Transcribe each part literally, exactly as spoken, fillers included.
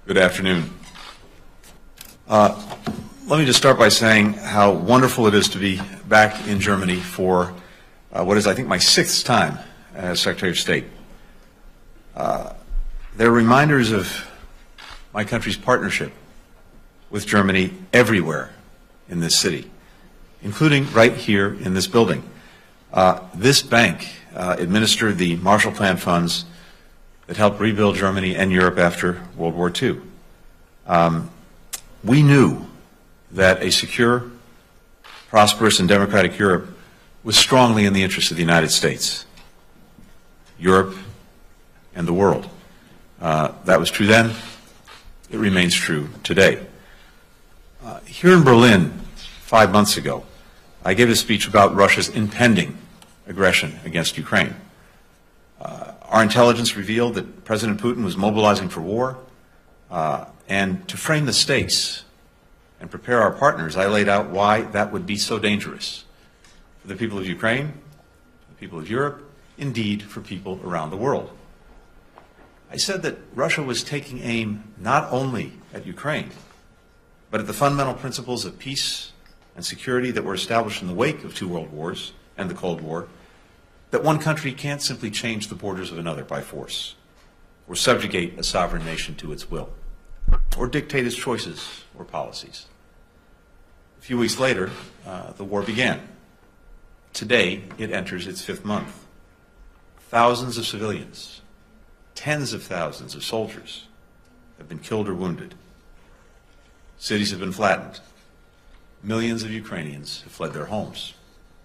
Good afternoon. Uh, let me just start by saying how wonderful it is to be back in Germany for uh, what is, I think, my sixth time as Secretary of State. Uh, they're reminders of my country's partnership with Germany everywhere in this city, including right here in this building. Uh, this bank uh, administered the Marshall Plan funds that helped rebuild Germany and Europe after World War Two. Um, we knew that a secure, prosperous, and democratic Europe was strongly in the interest of the United States, Europe, and the world. Uh, that was true then. It remains true today. Uh, here in Berlin, five months ago, I gave a speech about Russia's impending aggression against Ukraine. Uh, our intelligence revealed that President Putin was mobilizing for war, uh, and to frame the stakes and prepare our partners, I laid out why that would be so dangerous for the people of Ukraine, the people of Europe, indeed for people around the world. I said that Russia was taking aim not only at Ukraine, but at the fundamental principles of peace and security that were established in the wake of two world wars and the Cold War, that one country can't simply change the borders of another by force, or subjugate a sovereign nation to its will, or dictate its choices or policies. A few weeks later, uh, the war began. Today, it enters its fifth month. Thousands of civilians, tens of thousands of soldiers have been killed or wounded. Cities have been flattened. Millions of Ukrainians have fled their homes.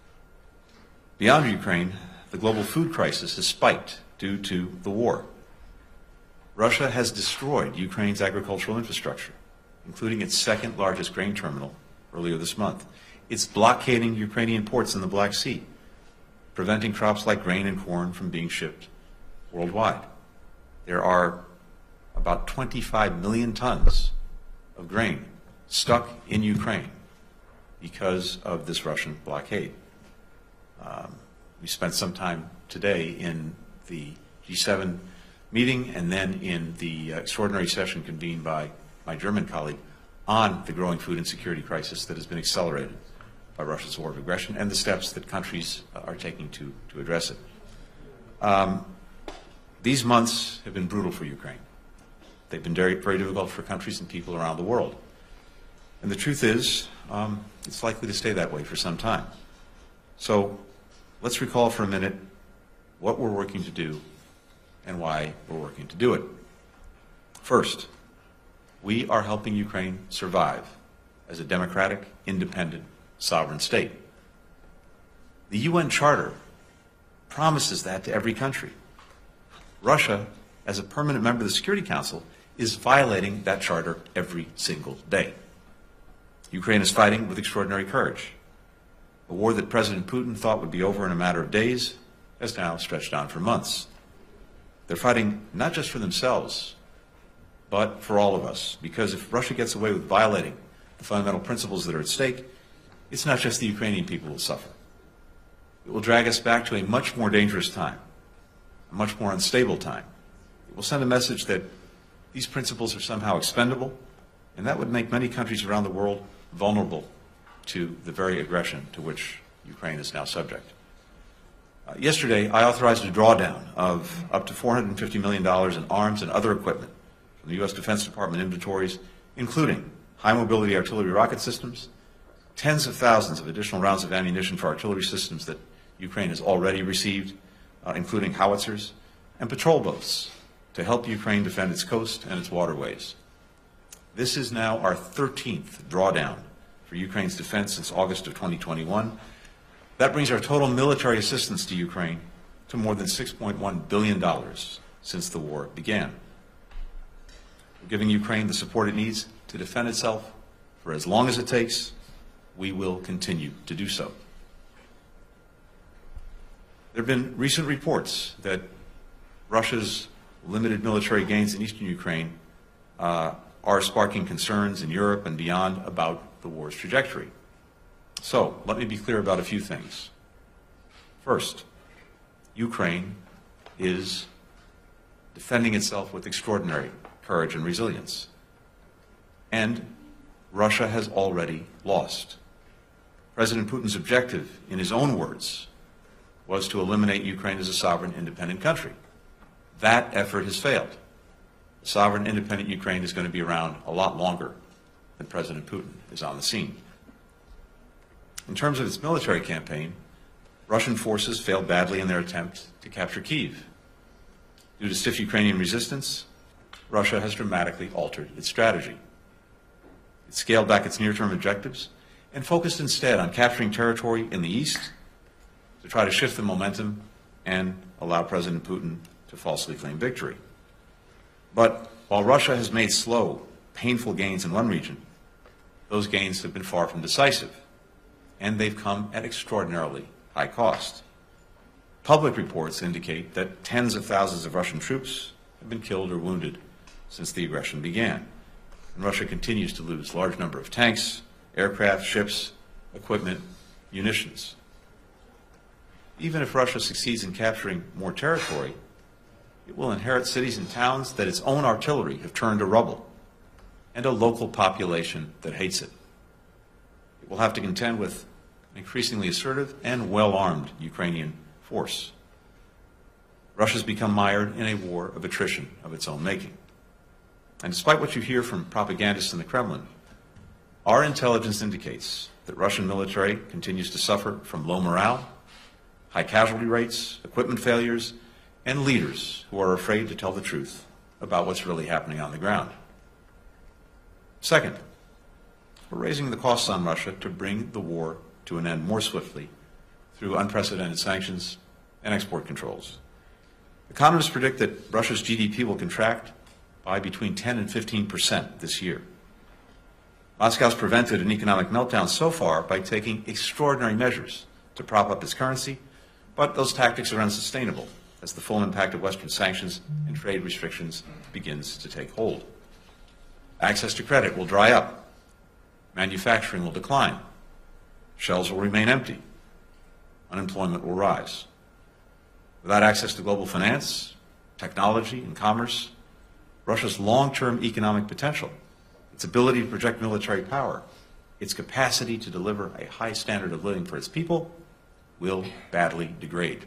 Beyond Ukraine, the global food crisis has spiked due to the war. Russia has destroyed Ukraine's agricultural infrastructure, including its second largest grain terminal earlier this month. It's blockading Ukrainian ports in the Black Sea, preventing crops like grain and corn from being shipped worldwide. There are about twenty-five million tons of grain stuck in Ukraine because of this Russian blockade. Um, we spent some time today in the G seven meeting and then in the uh, extraordinary session convened by my German colleague on the growing food insecurity crisis that has been accelerated by Russia's war of aggression and the steps that countries uh, are taking to, to address it. Um, these months have been brutal for Ukraine. They've been very, very difficult for countries and people around the world. And the truth is, um, it's likely to stay that way for some time. So let's recall for a minute what we're working to do and why we're working to do it. First, we are helping Ukraine survive as a democratic, independent, sovereign state. The U N Charter promises that to every country. Russia, as a permanent member of the Security Council, is violating that charter every single day. Ukraine is fighting with extraordinary courage. A war that President Putin thought would be over in a matter of days has now stretched on for months. They're fighting not just for themselves, but for all of us, because if Russia gets away with violating the fundamental principles that are at stake, it's not just the Ukrainian people who will suffer. It will drag us back to a much more dangerous time, a much more unstable time. It will send a message that these principles are somehow expendable, and that would make many countries around the world vulnerable to the very aggression to which Ukraine is now subject. Uh, yesterday, I authorized a drawdown of up to four hundred fifty million dollars in arms and other equipment from the U S Defense Department inventories, including high-mobility artillery rocket systems, tens of thousands of additional rounds of ammunition for artillery systems that Ukraine has already received, uh, including howitzers, and patrol boats to help Ukraine defend its coast and its waterways. This is now our thirteenth drawdown for Ukraine's defense since August of twenty twenty-one. That brings our total military assistance to Ukraine to more than six point one billion dollars since the war began. We're giving Ukraine the support it needs to defend itself for as long as it takes. We will continue to do so. There have been recent reports that Russia's limited military gains in eastern Ukraine uh, are sparking concerns in Europe and beyond about the war's trajectory. So, let me be clear about a few things. First, Ukraine is defending itself with extraordinary courage, and resilience. And Russia has already lost. President Putin's objective, in his own words, was to eliminate Ukraine as a sovereign, independent country. That effort has failed. A sovereign, independent Ukraine is going to be around a lot longer than President Putin is on the scene. In terms of its military campaign, Russian forces failed badly in their attempt to capture Kyiv. Due to stiff Ukrainian resistance, Russia has dramatically altered its strategy. It scaled back its near-term objectives and focused instead on capturing territory in the east to try to shift the momentum and allow President Putin to falsely claim victory. But while Russia has made slow, painful gains in one region, those gains have been far from decisive, and they've come at extraordinarily high cost. Public reports indicate that tens of thousands of Russian troops have been killed or wounded since the aggression began, and Russia continues to lose a large number of tanks, aircraft, ships, equipment, munitions. Even if Russia succeeds in capturing more territory, it will inherit cities and towns that its own artillery have turned to rubble, and a local population that hates it. It will have to contend with an increasingly assertive and well-armed Ukrainian force. Russia's become mired in a war of attrition of its own making. And despite what you hear from propagandists in the Kremlin, our intelligence indicates that Russian military continues to suffer from low morale, high casualty rates, equipment failures, and leaders who are afraid to tell the truth about what's really happening on the ground. Second, we're raising the costs on Russia to bring the war to an end more swiftly through unprecedented sanctions and export controls. Economists predict that Russia's G D P will contract by between ten and fifteen percent this year. Moscow's prevented an economic meltdown so far by taking extraordinary measures to prop up its currency, but those tactics are unsustainable as the full impact of Western sanctions and trade restrictions begins to take hold. Access to credit will dry up. Manufacturing will decline. Shelves will remain empty. Unemployment will rise. Without access to global finance, technology, and commerce, Russia's long-term economic potential, its ability to project military power, its capacity to deliver a high standard of living for its people will badly degrade.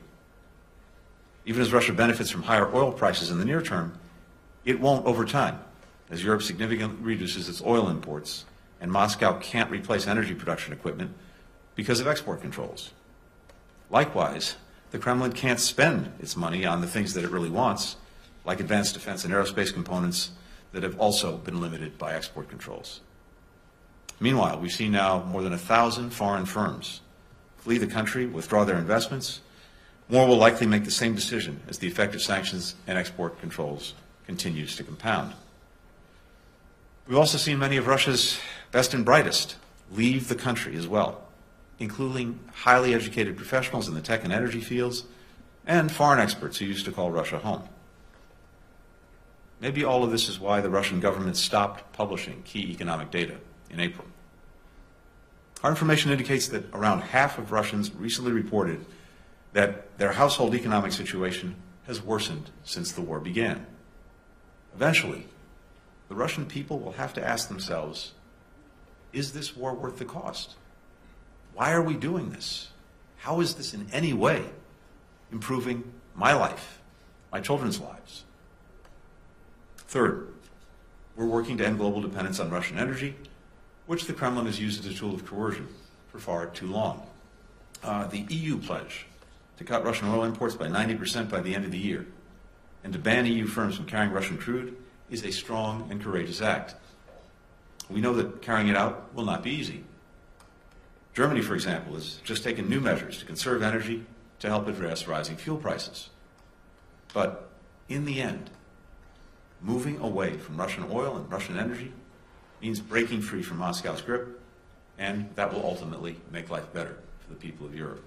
Even as Russia benefits from higher oil prices in the near term, it won't over time, as Europe significantly reduces its oil imports and Moscow can't replace energy production equipment because of export controls. Likewise, the Kremlin can't spend its money on the things that it really wants, like advanced defense and aerospace components that have also been limited by export controls. Meanwhile, we see now more than a thousand foreign firms flee the country, withdraw their investments. More will likely make the same decision as the effect of sanctions and export controls continues to compound. We've also seen many of Russia's best and brightest leave the country as well, including highly educated professionals in the tech and energy fields and foreign experts who used to call Russia home. Maybe all of this is why the Russian government stopped publishing key economic data in April. Our information indicates that around half of Russians recently reported that their household economic situation has worsened since the war began. Eventually, the Russian people will have to ask themselves, is this war worth the cost? Why are we doing this? How is this in any way improving my life, my children's lives? Third, we're working to end global dependence on Russian energy, which the Kremlin has used as a tool of coercion for far too long. Uh, the E U pledge to cut Russian oil imports by ninety percent by the end of the year and to ban E U firms from carrying Russian crude is a strong and courageous act. We know that carrying it out will not be easy. Germany, for example, has just taken new measures to conserve energy to help address rising fuel prices. But in the end, moving away from Russian oil and Russian energy means breaking free from Moscow's grip, and that will ultimately make life better for the people of Europe.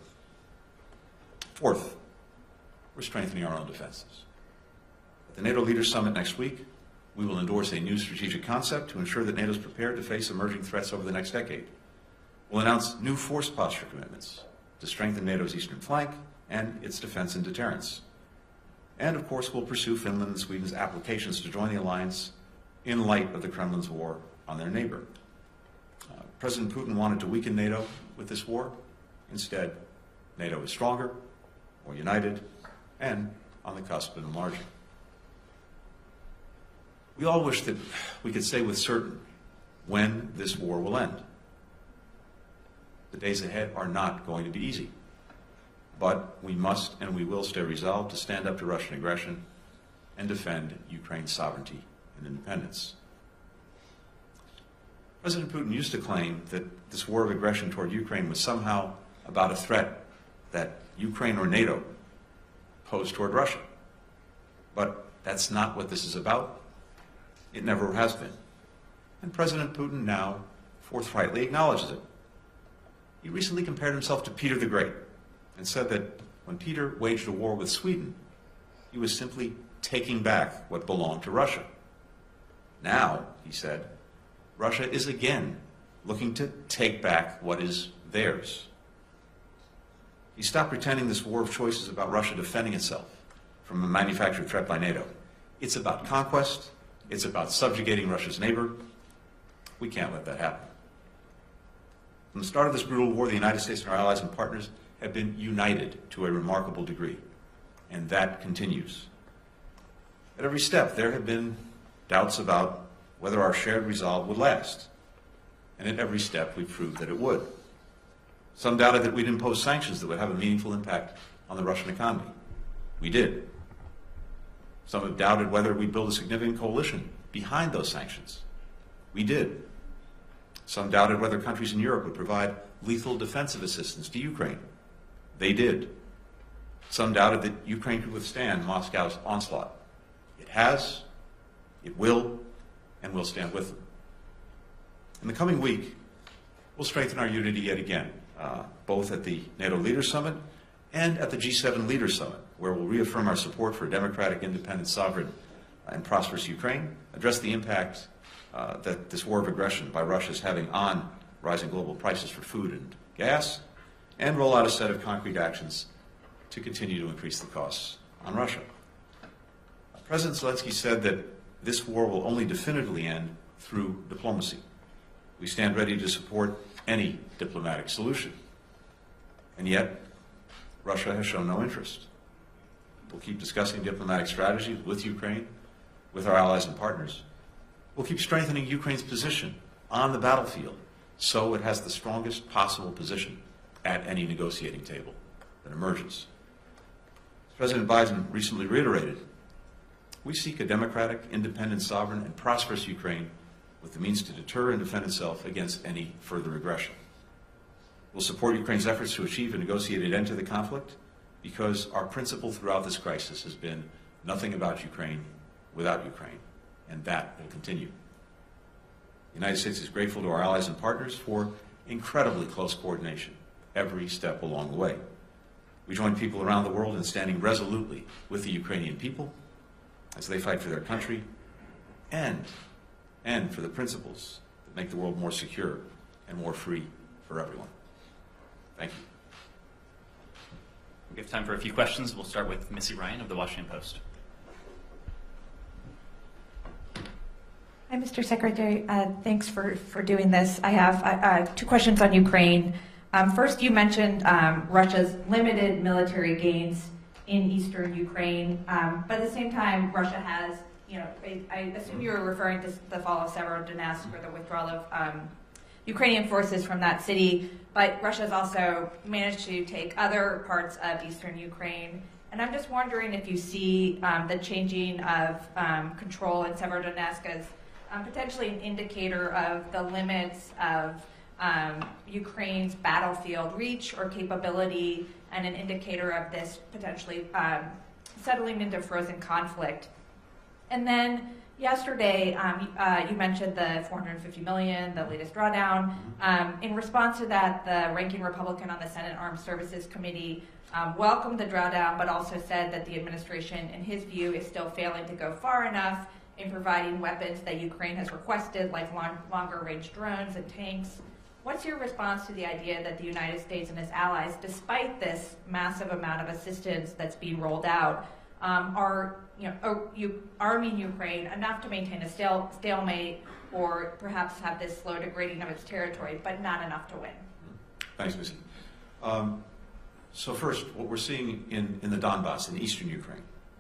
Fourth, we're strengthening our own defenses. At the NATO Leaders Summit next week, we will endorse a new strategic concept to ensure that NATO is prepared to face emerging threats over the next decade. We'll announce new force posture commitments to strengthen NATO's eastern flank and its defense and deterrence. And, of course, we'll pursue Finland and Sweden's applications to join the alliance in light of the Kremlin's war on their neighbor. Uh, President Putin wanted to weaken NATO with this war. Instead, NATO is stronger, more united, and on the cusp of enlarging. We all wish that we could say with certain when this war will end. The days ahead are not going to be easy, but we must and we will stay resolved to stand up to Russian aggression and defend Ukraine's sovereignty and independence. President Putin used to claim that this war of aggression toward Ukraine was somehow about a threat that Ukraine or NATO posed toward Russia. But that's not what this is about. It never has been. And President Putin now forthrightly acknowledges it. He recently compared himself to Peter the Great and said that when Peter waged a war with Sweden, he was simply taking back what belonged to Russia. Now, he said, Russia is again looking to take back what is theirs. He stopped pretending this war of choice is about Russia defending itself from a manufactured threat by NATO. It's about conquest. It's about subjugating Russia's neighbor. We can't let that happen. From the start of this brutal war, the United States and our allies and partners have been united to a remarkable degree, and that continues. At every step, there have been doubts about whether our shared resolve would last, and at every step, we proved that it would. Some doubted that we'd impose sanctions that would have a meaningful impact on the Russian economy. We did. Some have doubted whether we'd build a significant coalition behind those sanctions. We did. Some doubted whether countries in Europe would provide lethal defensive assistance to Ukraine. They did. Some doubted that Ukraine could withstand Moscow's onslaught. It has, it will, and we'll stand with them. In the coming week, we'll strengthen our unity yet again, uh, both at the NATO Leaders Summit and at the G seven Leaders Summit, where we'll reaffirm our support for a democratic, independent, sovereign, and prosperous Ukraine, address the impact uh, that this war of aggression by Russia is having on rising global prices for food and gas, and roll out a set of concrete actions to continue to increase the costs on Russia. President Zelensky said that this war will only definitively end through diplomacy. We stand ready to support any diplomatic solution. And yet, Russia has shown no interest. We'll keep discussing diplomatic strategies with Ukraine, with our allies and partners. We'll keep strengthening Ukraine's position on the battlefield so it has the strongest possible position at any negotiating table that emerges. As President Biden recently reiterated, we seek a democratic, independent, sovereign, and prosperous Ukraine with the means to deter and defend itself against any further aggression. We'll support Ukraine's efforts to achieve a negotiated end to the conflict because our principle throughout this crisis has been nothing about Ukraine without Ukraine, and that will continue. The United States is grateful to our allies and partners for incredibly close coordination every step along the way. We join people around the world in standing resolutely with the Ukrainian people as they fight for their country and, and for the principles that make the world more secure and more free for everyone. Thank you. We have time for a few questions. We'll start with Missy Ryan of the Washington Post. Hi, Mister Secretary. Uh, thanks for, for doing this. I have uh, two questions on Ukraine. Um, first, you mentioned um, Russia's limited military gains in eastern Ukraine, um, but at the same time, Russia has, you know, I, I assume you were referring to the fall of Severodonetsk or the withdrawal of um, Ukrainian forces from that city, but Russia has also managed to take other parts of eastern Ukraine. And I'm just wondering if you see um, the changing of um, control in Severodonetsk as um, potentially an indicator of the limits of um, Ukraine's battlefield reach or capability, and an indicator of this potentially um, settling into frozen conflict. And then yesterday, um, uh, you mentioned the four hundred fifty million dollars, the latest drawdown. Um, in response to that, the ranking Republican on the Senate Armed Services Committee um, welcomed the drawdown, but also said that the administration, in his view, is still failing to go far enough in providing weapons that Ukraine has requested, like long, longer-range drones and tanks. What's your response to the idea that the United States and its allies, despite this massive amount of assistance that's being rolled out, um, are, you know, are you, arming Ukraine enough to maintain a stale, stalemate or perhaps have this slow degrading of its territory, but not enough to win? Thanks, Missy. Um, so first, what we're seeing in, in the Donbass, in eastern Ukraine,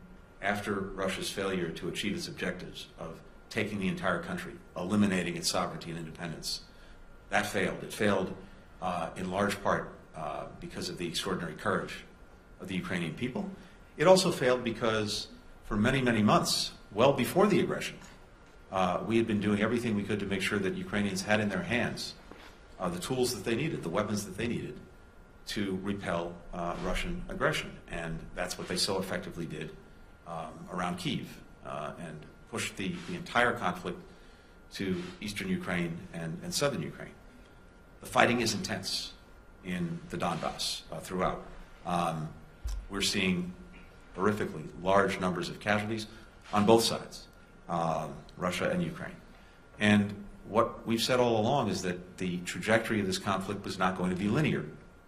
after Russia's failure to achieve its objectives of taking the entire country, eliminating its sovereignty and independence, that failed. It failed uh, in large part uh, because of the extraordinary courage of the Ukrainian people. It also failed because for many, many months, well before the aggression, uh, we had been doing everything we could to make sure that Ukrainians had in their hands uh, the tools that they needed, the weapons that they needed to repel uh, Russian aggression. And that's what they so effectively did um, around Kyiv uh, and pushed the, the entire conflict to eastern Ukraine and, and southern Ukraine. The fighting is intense in the Donbass uh, throughout. Um, we're seeing horrifically large numbers of casualties on both sides, um, Russia and Ukraine. And what we've said all along is that the trajectory of this conflict was not going to be linear.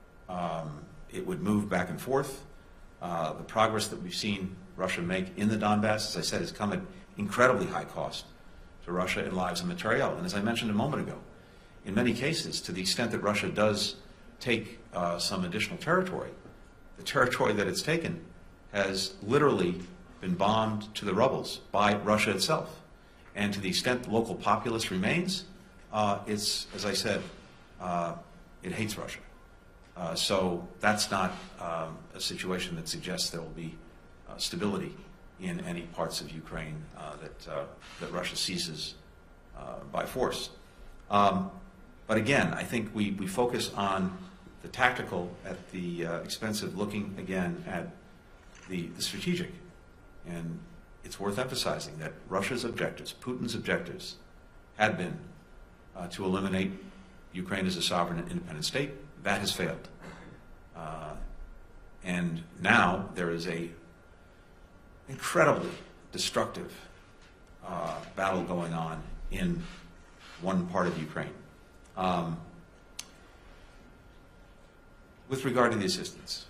Um, it would move back and forth. Uh, the progress that we've seen Russia make in the Donbass, as I said, has come at incredibly high cost to Russia in lives and material. And as I mentioned a moment ago, in many cases, to the extent that Russia does take uh, some additional territory, the territory that it's taken has literally been bombed to the rubbles by Russia itself. And to the extent the local populace remains, uh, it's, as I said, uh, it hates Russia. Uh, so that's not um, a situation that suggests there will be uh, stability in any parts of Ukraine uh, that, uh, that Russia seizes uh, by force. Um, but again, I think we, we focus on the tactical at the uh, expense of looking again at the, the strategic. And it's worth emphasizing that Russia's objectives, Putin's objectives, had been uh, to eliminate Ukraine as a sovereign and independent state. That has failed. Uh, and now there is a incredibly destructive uh, battle going on in one part of Ukraine. Um, with regard to the assistance,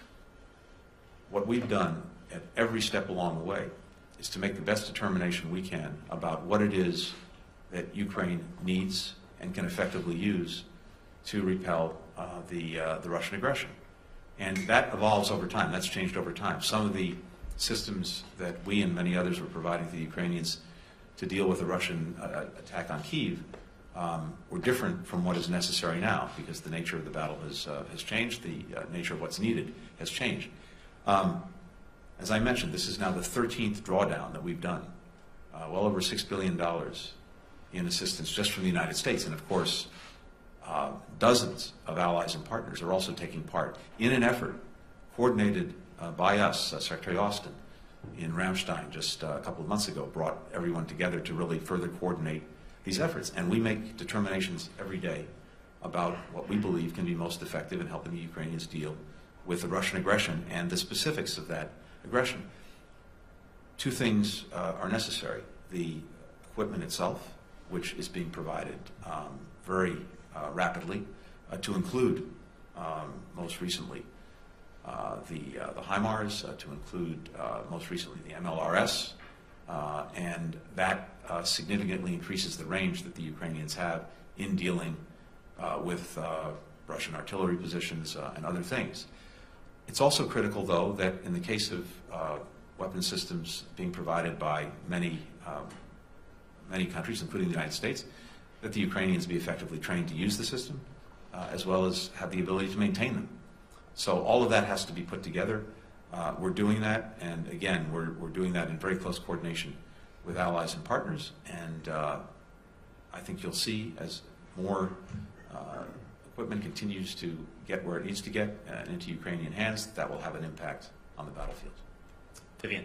what we've done at every step along the way is to make the best determination we can about what it is that Ukraine needs and can effectively use to repel uh, the, uh, the Russian aggression. And that evolves over time. That's changed over time. Some of the systems that we and many others were providing to the Ukrainians to deal with the Russian uh, attack on Kyiv um, were different from what is necessary now, because the nature of the battle has, uh, has changed, the uh, nature of what's needed has changed. Um, as I mentioned, this is now the thirteenth drawdown that we've done, uh, well over six billion dollars in assistance just from the United States. And of course, uh, dozens of allies and partners are also taking part in an effort coordinated uh, by us. uh, Secretary Austin in Ramstein just uh, a couple of months ago brought everyone together to really further coordinate these efforts. And we make determinations every day about what we believe can be most effective in helping the Ukrainians deal with the Russian aggression and the specifics of that aggression. Two things uh, are necessary. The equipment itself, which is being provided um, very uh, rapidly, uh, to include um, most recently uh, the, uh, the HIMARS, uh, to include uh, most recently the M L R S, uh, and that uh, significantly increases the range that the Ukrainians have in dealing uh, with uh, Russian artillery positions uh, and other things. It's also critical, though, that in the case of uh, weapon systems being provided by many, um, many countries, including the United States, that the Ukrainians be effectively trained to use the system, uh, as well as have the ability to maintain them. So all of that has to be put together. Uh, we're doing that, and again, we're, we're doing that in very close coordination with allies and partners, and uh, I think you'll see as more uh, equipment continues to get where it needs to get uh, into Ukrainian hands, that will have an impact on the battlefield. Vivian.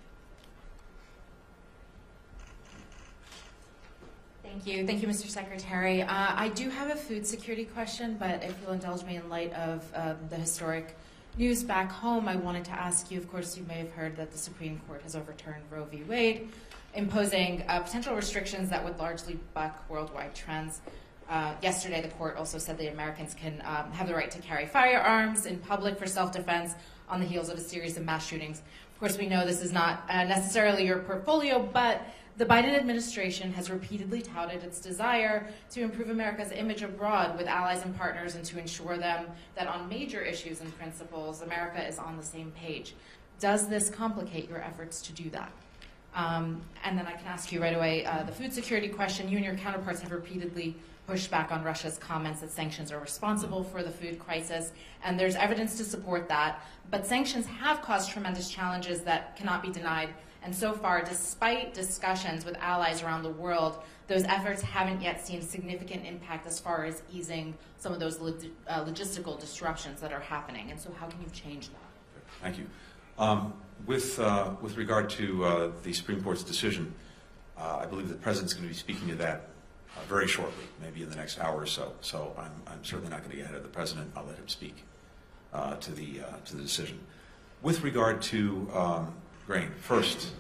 Thank you. Thank you, Mister Secretary. Uh, I do have a food security question, but if you'll indulge me in light of um, the historic news back home, I wanted to ask you, of course, you may have heard that the Supreme Court has overturned Roe v. Wade, imposing uh, potential restrictions that would largely buck worldwide trends. Uh, yesterday, the court also said that Americans can um, have the right to carry firearms in public for self-defense on the heels of a series of mass shootings Of course, we know this is not uh, necessarily your portfolio, but the Biden administration has repeatedly touted its desire to improve America's image abroad with allies and partners and to ensure them that on major issues and principles, America is on the same page. Does this complicate your efforts to do that? Um, and then I can ask you right away, uh, the food security question. You and your counterparts have repeatedly pushed back on Russia's comments that sanctions are responsible for the food crisis, and there's evidence to support that. But sanctions have caused tremendous challenges that cannot be denied. And so far, despite discussions with allies around the world, those efforts haven't yet seen significant impact as far as easing some of those log uh, logistical disruptions that are happening. And so how can you change that? Thank you. Um, with, uh, with regard to uh, the Supreme Court's decision, uh, I believe the President's going to be speaking to that uh, very shortly, maybe in the next hour or so. So I'm, I'm certainly not going to get ahead of the President. I'll let him speak uh, to, the, uh, to the decision. With regard to um, grain, first,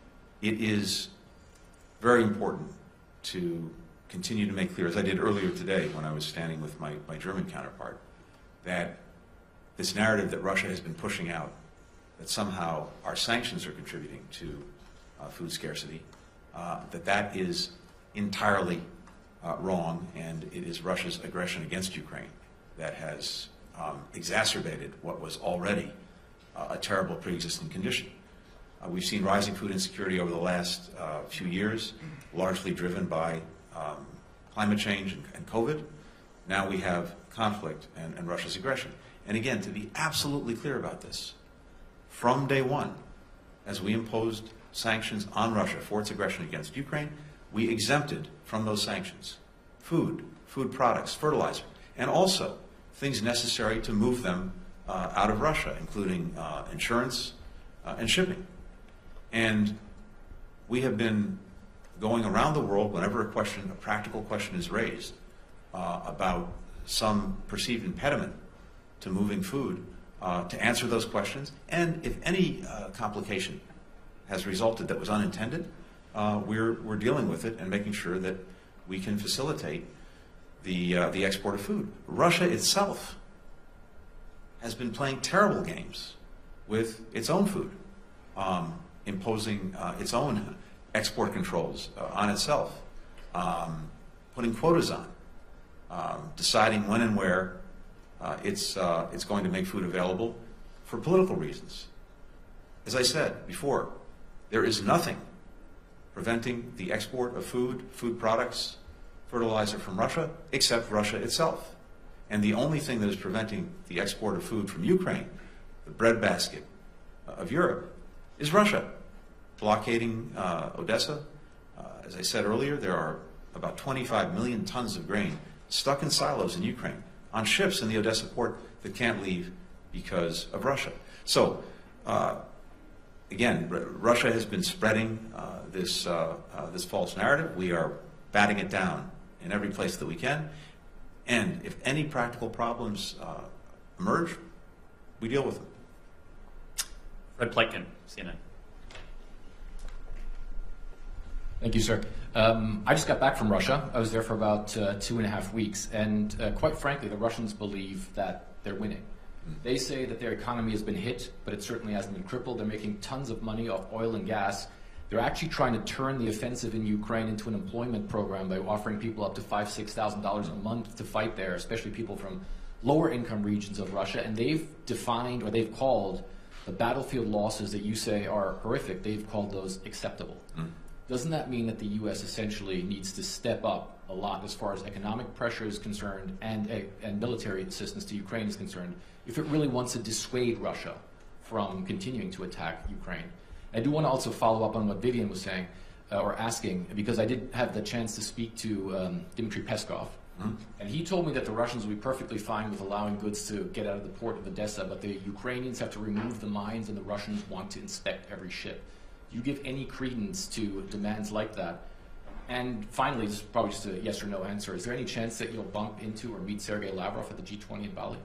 it is very important to continue to make clear, as I did earlier today when I was standing with my, my German counterpart, that this narrative that Russia has been pushing out, that somehow our sanctions are contributing to uh, food scarcity, uh, that that is entirely uh, wrong, and it is Russia's aggression against Ukraine that has um, exacerbated what was already uh, a terrible pre-existing condition. Uh, we've seen rising food insecurity over the last uh, few years, largely driven by um, climate change and, and COVID. Now we have conflict and, and Russia's aggression. And again, to be absolutely clear about this, from day one, as we imposed sanctions on Russia for its aggression against Ukraine, we exempted from those sanctions food, food products, fertilizer, and also things necessary to move them uh, out of Russia, including uh, insurance uh, and shipping. And we have been going around the world whenever a question, a practical question is raised uh, about some perceived impediment to moving food, uh, to answer those questions. And if any uh, complication has resulted that was unintended, uh, we're, we're dealing with it and making sure that we can facilitate the, uh, the export of food. Russia itself has been playing terrible games with its own food, um, imposing uh, its own export controls uh, on itself, um, putting quotas on, um, deciding when and where uh, it's, uh, it's going to make food available for political reasons. As I said before, there is nothing preventing the export of food, food products, fertilizer from Russia, except Russia itself. And the only thing that is preventing the export of food from Ukraine, the breadbasket of Europe, is Russia. Blockading uh, Odessa. Uh, as I said earlier, there are about twenty-five million tons of grain stuck in silos in Ukraine on ships in the Odessa port that can't leave because of Russia. So, uh, again, R Russia has been spreading uh, this, uh, uh, this false narrative. We are batting it down in every place that we can. And if any practical problems uh, emerge, we deal with them. Fred Blinken, C N N. Thank you, sir. Um, I just got back from Russia. I was there for about uh, two and a half weeks, and uh, quite frankly, the Russians believe that they're winning. They say that their economy has been hit, but it certainly hasn't been crippled. They're making tons of money off oil and gas. They're actually trying to turn the offensive in Ukraine into an employment program by offering people up to five, six thousand dollars a month to fight there, especially people from lower income regions of Russia. And they've defined, or they've called, the battlefield losses that you say are horrific. They've called those acceptable. Mm. Doesn't that mean that the U S essentially needs to step up a lot as far as economic pressure is concerned and, and military assistance to Ukraine is concerned if it really wants to dissuade Russia from continuing to attack Ukraine? I do want to also follow up on what Vivian was saying uh, or asking, because I did have the chance to speak to um, Dmitry Peskov, mm-hmm. and he told me that the Russians will be perfectly fine with allowing goods to get out of the port of Odessa, but the Ukrainians have to remove the mines and the Russians want to inspect every ship. Do you give any credence to demands like that? And finally, this is probably just a yes or no answer, is there any chance that you'll bump into or meet Sergei Lavrov at the G twenty in Bali?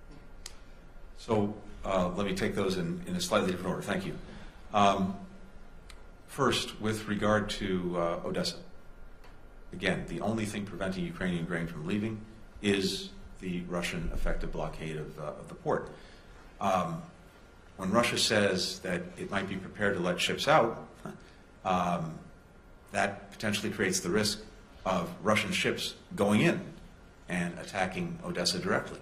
So uh, let me take those in, in a slightly different order. Thank you. Um, first, with regard to uh, Odessa, again, the only thing preventing Ukrainian grain from leaving is the Russian effective blockade of, uh, of the port. Um, when Russia says that it might be prepared to let ships out, um, that potentially creates the risk of Russian ships going in and attacking Odessa directly.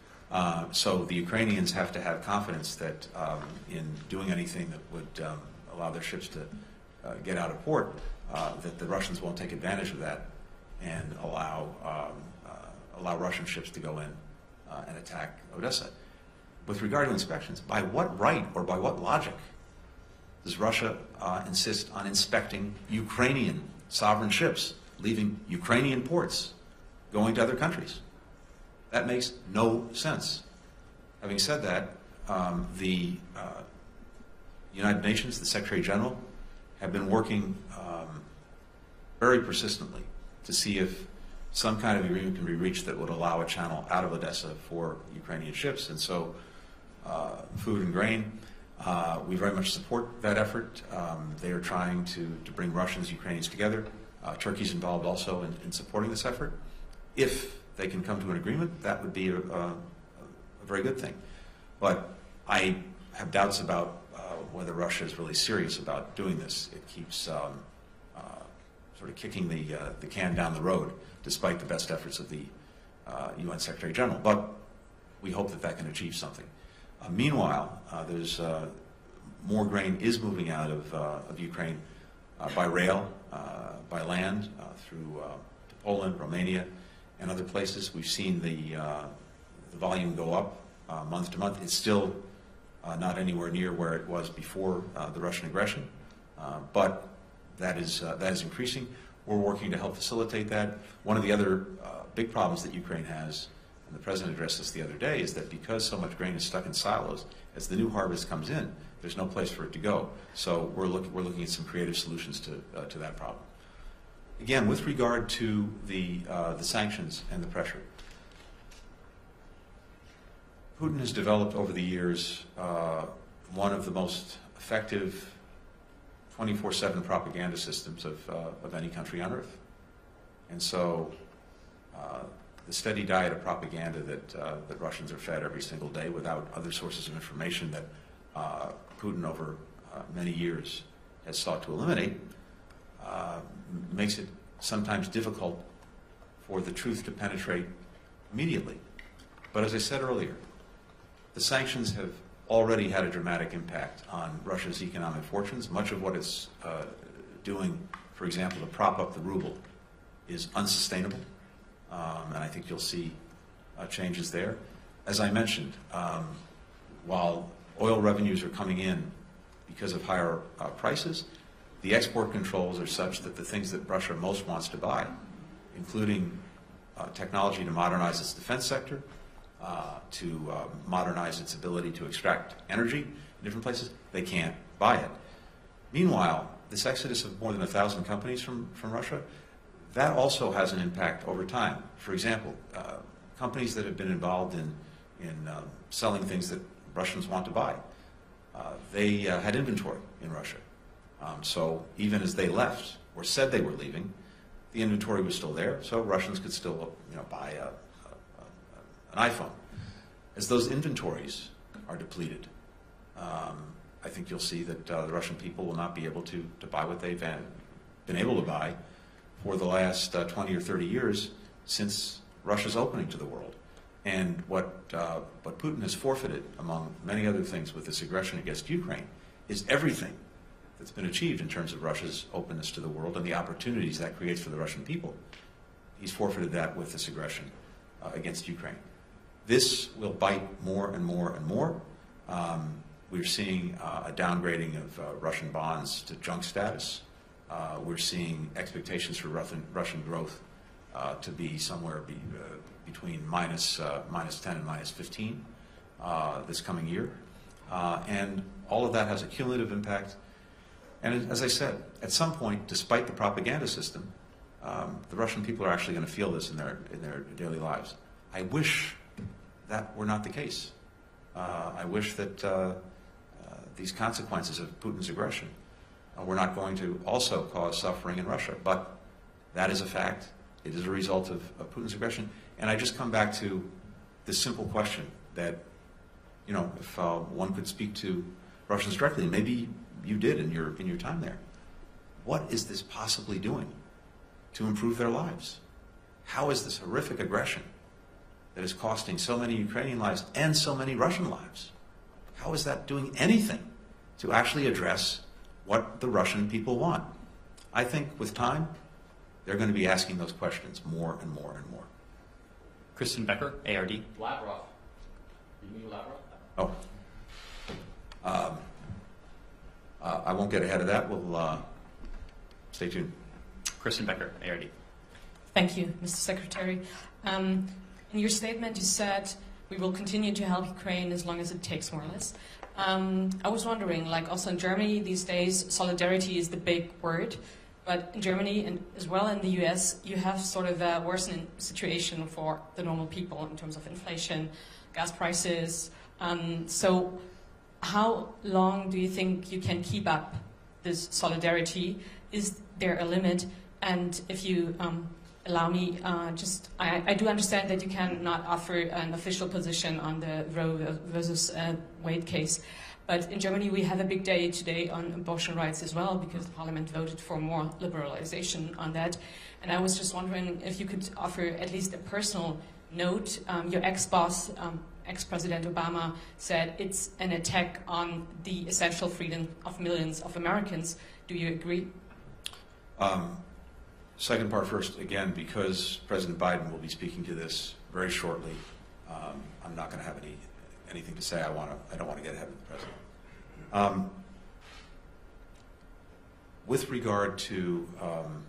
Uh, so the Ukrainians have to have confidence that um, in doing anything that would um, allow their ships to uh, get out of port, uh, that the Russians won't take advantage of that and allow um, uh, allow Russian ships to go in uh, and attack Odessa. With regard to inspections, by what right or by what logic does Russia uh, insist on inspecting Ukrainian sovereign ships leaving Ukrainian ports, going to other countries? That makes no sense. Having said that, um, the uh, United Nations, the Secretary General, have been working um, very persistently to see if some kind of agreement can be reached that would allow a channel out of Odessa for Ukrainian ships. And so uh, food and grain, uh, we very much support that effort. Um, they are trying to, to bring Russians and Ukrainians together. Uh, Turkey's involved also in, in supporting this effort. If they can come to an agreement, that would be a, a, a very good thing. But I have doubts about uh, whether Russia is really serious about doing this. It keeps um, uh, sort of kicking the, uh, the can down the road, despite the best efforts of the uh, U N Secretary General. But we hope that that can achieve something. Uh, meanwhile, uh, there's uh, more grain is moving out of, uh, of Ukraine uh, by rail, uh, by land, uh, through uh, to Poland, Romania, and other places. We've seen the, uh, the volume go up uh, month to month. It's still uh, not anywhere near where it was before uh, the Russian aggression, uh, but that is, uh, that is increasing. We're working to help facilitate that. One of the other uh, big problems that Ukraine has, and the President addressed this the other day, is that because so much grain is stuck in silos, as the new harvest comes in, there's no place for it to go. So we're, look, we're looking at some creative solutions to, uh, to that problem. Again, with regard to the, uh, the sanctions and the pressure, Putin has developed over the years uh, one of the most effective twenty-four seven propaganda systems of, uh, of any country on earth. And so uh, the steady diet of propaganda that, uh, that Russians are fed every single day without other sources of information that uh, Putin over uh, many years has sought to eliminate uh, makes it sometimes difficult for the truth to penetrate immediately. But as I said earlier, the sanctions have already had a dramatic impact on Russia's economic fortunes. Much of what it's uh, doing, for example, to prop up the ruble, is unsustainable. Um, and I think you'll see uh, changes there. As I mentioned, um, while oil revenues are coming in because of higher uh, prices, the export controls are such that the things that Russia most wants to buy, including uh, technology to modernize its defense sector, uh, to uh, modernize its ability to extract energy in different places, they can't buy it. Meanwhile, this exodus of more than a thousand companies from, from Russia, that also has an impact over time. For example, uh, companies that have been involved in, in uh, selling things that Russians want to buy, uh, they uh, had inventory in Russia. Um, so even as they left, or said they were leaving, the inventory was still there, so Russians could still, you know, buy a, a, a, an iPhone. As those inventories are depleted, um, I think you'll see that uh, the Russian people will not be able to, to buy what they've been able to buy for the last uh, twenty or thirty years since Russia's opening to the world. And what, uh, what Putin has forfeited, among many other things with this aggression against Ukraine, is everything that's been achieved in terms of Russia's openness to the world and the opportunities that creates for the Russian people. He's forfeited that with this aggression uh, against Ukraine. This will bite more and more and more. Um, we're seeing uh, a downgrading of uh, Russian bonds to junk status. Uh, we're seeing expectations for Russian, Russian growth uh, to be somewhere be, uh, between minus, uh, minus ten and minus fifteen uh, this coming year. Uh, and all of that has a cumulative impact. And as I said, at some point, despite the propaganda system, um, the Russian people are actually going to feel this in their, in their daily lives. I wish that were not the case. Uh, I wish that uh, uh, these consequences of Putin's aggression uh, were not going to also cause suffering in Russia. But that is a fact. It is a result of, of Putin's aggression. And I just come back to this simple question that you know, if uh, one could speak to Russians directly, maybe you did in your in your time there. What is this possibly doing to improve their lives? How is this horrific aggression that is costing so many Ukrainian lives and so many Russian lives, how is that doing anything to actually address what the Russian people want? I think with time, they're going to be asking those questions more and more and more. Kristen Becker, A R D. Lavrov. You mean Lavrov? Oh. Um, uh, I won't get ahead of that. We'll uh, stay tuned. Kristen Becker, A R D. Thank you, Mister Secretary. Um, in your statement, you said we will continue to help Ukraine as long as it takes, more or less. Um, I was wondering, like also in Germany these days, solidarity is the big word. But in Germany and as well in the U S, you have sort of a worsening situation for the normal people in terms of inflation, gas prices. Um, so how long do you think you can keep up this solidarity? Is there a limit? And if you um, allow me, uh, just I, I do understand that you cannot offer an official position on the Roe versus uh, Wade case. But in Germany, we have a big day today on abortion rights as well, because the parliament voted for more liberalization on that. And I was just wondering if you could offer at least a personal note. Um, your ex-boss, um, ex-President Obama, said it's an attack on the essential freedom of millions of Americans. Do you agree? Um, second part first, again, because President Biden will be speaking to this very shortly, um, I'm not going to have any anything to say. I want to. I don't want to get ahead of the president. Um, with regard to um,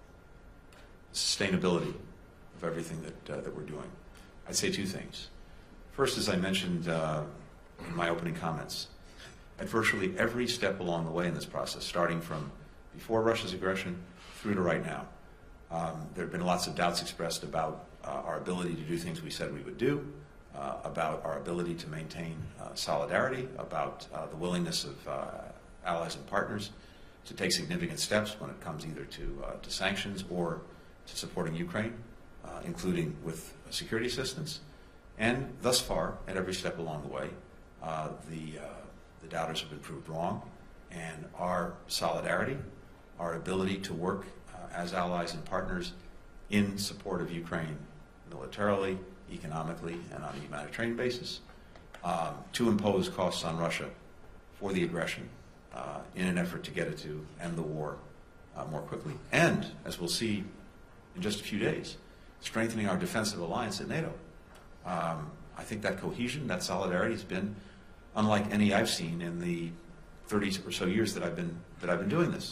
sustainability of everything that uh, that we're doing, I'd say two things. First, as I mentioned uh, in my opening comments, at virtually every step along the way in this process, starting from before Russia's aggression through to right now, um, there have been lots of doubts expressed about uh, our ability to do things we said we would do. Uh, about our ability to maintain uh, solidarity, about uh, the willingness of uh, allies and partners to take significant steps when it comes either to, uh, to sanctions or to supporting Ukraine, uh, including with security assistance. And thus far, at every step along the way, uh, the, uh, the doubters have been proved wrong, and our solidarity, our ability to work uh, as allies and partners in support of Ukraine militarily, economically, and on a humanitarian basis, um, to impose costs on Russia for the aggression uh, in an effort to get it to end the war uh, more quickly. And, as we'll see in just a few days, strengthening our defensive alliance at NATO. Um, I think that cohesion, that solidarity has been unlike any I've seen in the thirty or so years that I've been, that I've been doing this.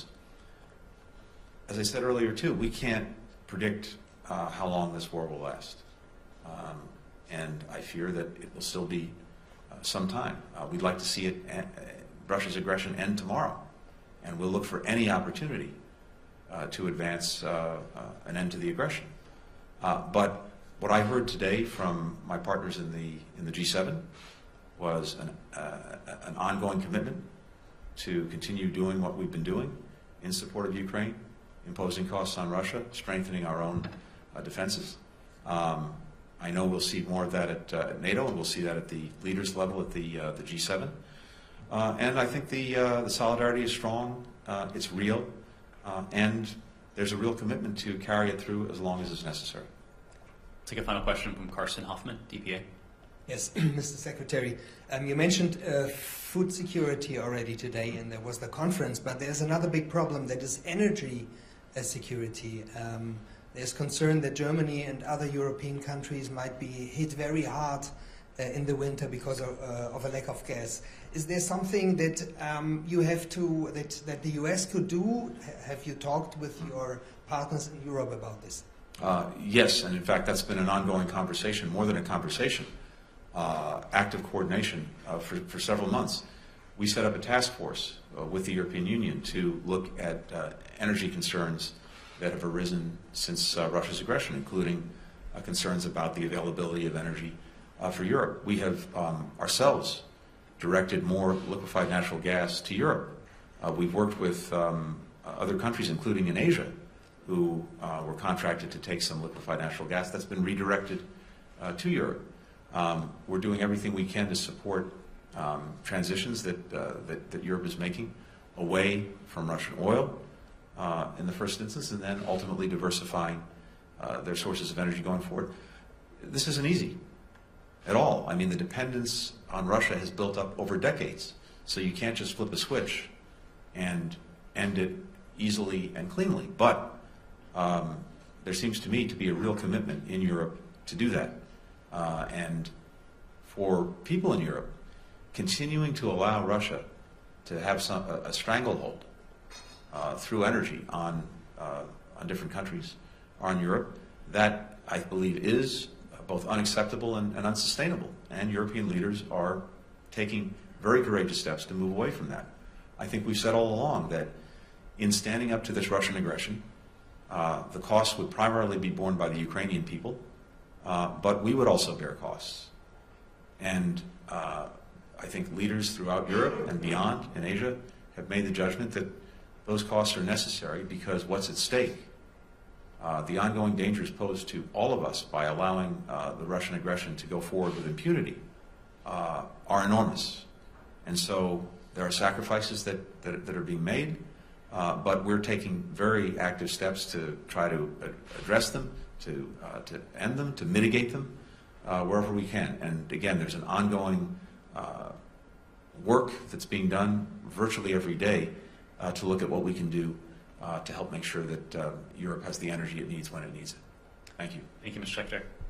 As I said earlier, too, we can't predict uh, how long this war will last. Um, and I fear that it will still be uh, some time. Uh, we'd like to see it, uh, Russia's aggression end tomorrow, and we'll look for any opportunity uh, to advance uh, uh, an end to the aggression. Uh, but what I heard today from my partners in the in the G seven was an, uh, an ongoing commitment to continue doing what we've been doing in support of Ukraine, imposing costs on Russia, strengthening our own uh, defenses. Um, I know we'll see more of that at, uh, at NATO, and we'll see that at the leaders level at the uh, the G seven. Uh, and I think the uh, the solidarity is strong. Uh, it's real, uh, and there's a real commitment to carry it through as long as it's necessary. Take a final question from Carsten Hoffman, D P A. Yes, Mister Secretary, um, you mentioned uh, food security already today, and there was the conference. But there's another big problem, that is energy uh, security. Um, There's concern that Germany and other European countries might be hit very hard uh, in the winter because of, uh, of a lack of gas. Is there something that um, you have to that that the U S could do? Have you talked with your partners in Europe about this? Uh, yes, and in fact, that's been an ongoing conversation, more than a conversation, uh, active coordination uh, for, for several months. We set up a task force uh, with the European Union to look at uh, energy concerns that have arisen since uh, Russia's aggression, including uh, concerns about the availability of energy uh, for Europe. We have um, ourselves directed more liquefied natural gas to Europe. Uh, we've worked with um, other countries, including in Asia, who uh, were contracted to take some liquefied natural gas that's been redirected uh, to Europe. Um, we're doing everything we can to support um, transitions that, uh, that, that Europe is making away from Russian oil uh, in the first instance, and then ultimately diversifying uh, their sources of energy going forward. This isn't easy at all. I mean, the dependence on Russia has built up over decades, so you can't just flip a switch and end it easily and cleanly. But um, there seems to me to be a real commitment in Europe to do that. Uh, and for people in Europe, continuing to allow Russia to have some, a, a stranglehold uh, through energy on, uh, on different countries or on Europe, that I believe is both unacceptable and, and unsustainable. And European leaders are taking very courageous steps to move away from that. I think we've said all along that in standing up to this Russian aggression, uh, the costs would primarily be borne by the Ukrainian people, uh, but we would also bear costs. And uh, I think leaders throughout Europe and beyond in Asia have made the judgment that those costs are necessary because what's at stake, uh, the ongoing dangers posed to all of us by allowing uh, the Russian aggression to go forward with impunity, uh, are enormous. And so there are sacrifices that, that, that are being made, uh, but we're taking very active steps to try to address them, to, uh, to end them, to mitigate them uh, wherever we can. And again, there's an ongoing uh, work that's being done virtually every day uh, to look at what we can do uh, to help make sure that uh, Europe has the energy it needs when it needs it. Thank you. Thank you, Mister Secretary.